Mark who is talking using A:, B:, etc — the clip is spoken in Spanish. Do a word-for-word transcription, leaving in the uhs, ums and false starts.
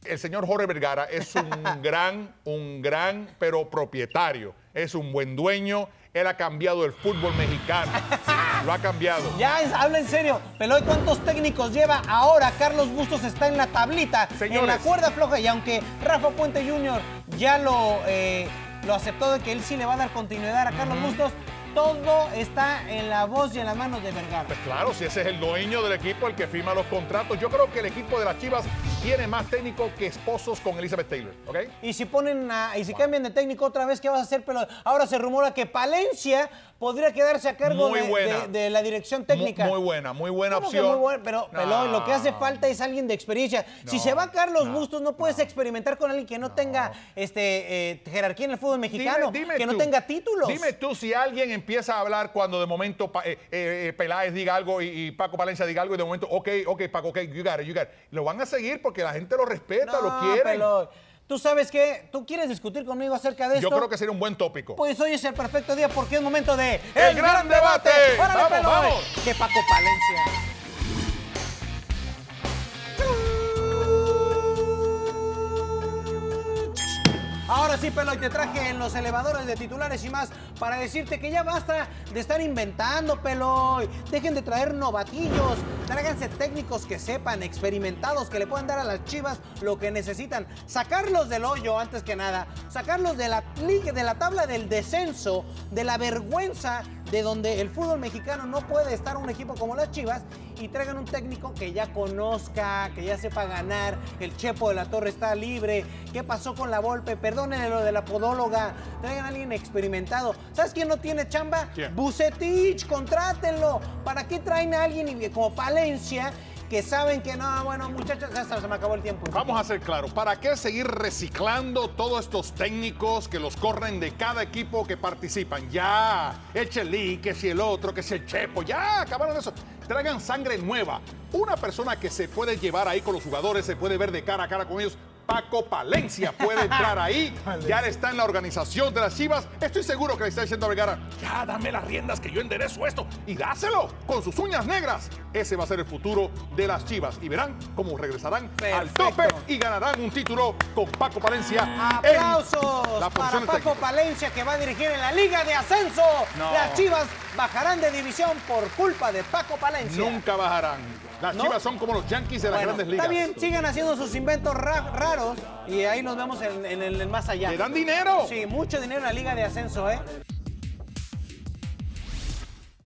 A: el señor Jorge Vergara es un gran, un gran, pero propietario. Es un buen dueño. Él ha cambiado el fútbol mexicano. Lo ha cambiado.
B: Ya, habla en serio. Peloy, ¿cuántos técnicos lleva ahora? Carlos Bustos está en la tablita,
A: Señores,
B: en la cuerda floja. Y aunque Rafa Puente junior ya lo, eh, lo aceptó de que él sí le va a dar continuidad a Carlos uh-huh. Bustos, todo está en la voz y en las manos de Vergara.
A: Pues claro, si ese es el dueño del equipo, el que firma los contratos. Yo creo que el equipo de las Chivas tiene más técnico que esposos con Elizabeth Taylor, ¿ok?
B: Y si ponen a, y si wow. cambian de técnico otra vez, ¿qué vas a hacer? Pero ahora se rumora que Palencia podría quedarse a cargo de, de, de la dirección técnica.
A: Muy, muy buena, muy buena opción.
B: Muy buena, pero, no. pero lo que hace falta es alguien de experiencia. No, si se va Carlos no, Bustos, no puedes no. experimentar con alguien que no, no. tenga este, eh, jerarquía en el fútbol mexicano, dime, dime que tú, no tenga títulos.
A: Dime tú si alguien empieza a hablar cuando de momento eh, eh, Peláez diga algo y, y Paco Palencia diga algo y de momento, ok, ok, Paco, ok, you got it, you got it. Lo van a seguir porque la gente lo respeta,
B: no,
A: lo quiere.
B: Pero, ¿tú sabes qué? ¿Tú quieres discutir conmigo acerca de esto?
A: Yo creo que sería un buen tópico.
B: Pues hoy es el perfecto día porque es momento de...
A: ¡El, el gran, gran debate! debate.
B: ¡Órale,
A: ¡Vamos, vamos!
B: ¡Que Paco Palencia! Ahora sí, Peloy, te traje en los elevadores de titulares y más para decirte que ya basta de estar inventando, Peloy. Dejen de traer novatillos. Tráiganse técnicos que sepan, experimentados, que le puedan dar a las Chivas lo que necesitan. Sacarlos del hoyo, antes que nada. Sacarlos de la liga, de la tabla del descenso, de la vergüenza de donde el fútbol mexicano no puede estar un equipo como las Chivas, y traigan un técnico que ya conozca, que ya sepa ganar. El Chepo de la Torre está libre. ¿Qué pasó con la Volpe? Perdónenle lo de la podóloga. Traigan a alguien experimentado. ¿Sabes quién no tiene chamba?
A: ¿Quién?
B: Bucetich, contrátenlo. ¿Para qué traen a alguien como Palencia que saben que no? Bueno, muchachos, ya se me acabó el tiempo.
A: Vamos a ser claros, ¿para qué seguir reciclando todos estos técnicos que los corren de cada equipo que participan? Ya, el Chelí, que si el otro, que si el Chepo, ya, acabaron eso. Traigan sangre nueva. Una persona que se puede llevar ahí con los jugadores, se puede ver de cara a cara con ellos. Paco Palencia puede entrar ahí, ya está en la organización de las Chivas. Estoy seguro que le está diciendo a Vergara, ya dame las riendas que yo enderezo esto y dáselo con sus uñas negras. Ese va a ser el futuro de las Chivas y verán cómo regresarán Perfecto. al tope y ganarán un título con Paco Palencia.
B: ¡Aplausos la para Paco técnica. Palencia, que va a dirigir en la Liga de Ascenso! No. Las Chivas bajarán de división por culpa de Paco Palencia.
A: Nunca bajarán. Las ¿No? Chivas son como los Yankees de las
B: bueno,
A: grandes ligas.
B: Está bien, sigan haciendo sus inventos ra raros y ahí nos vemos en, en el más allá.
A: ¿Le dan dinero?
B: Sí, mucho dinero en la Liga de Ascenso, ¿eh?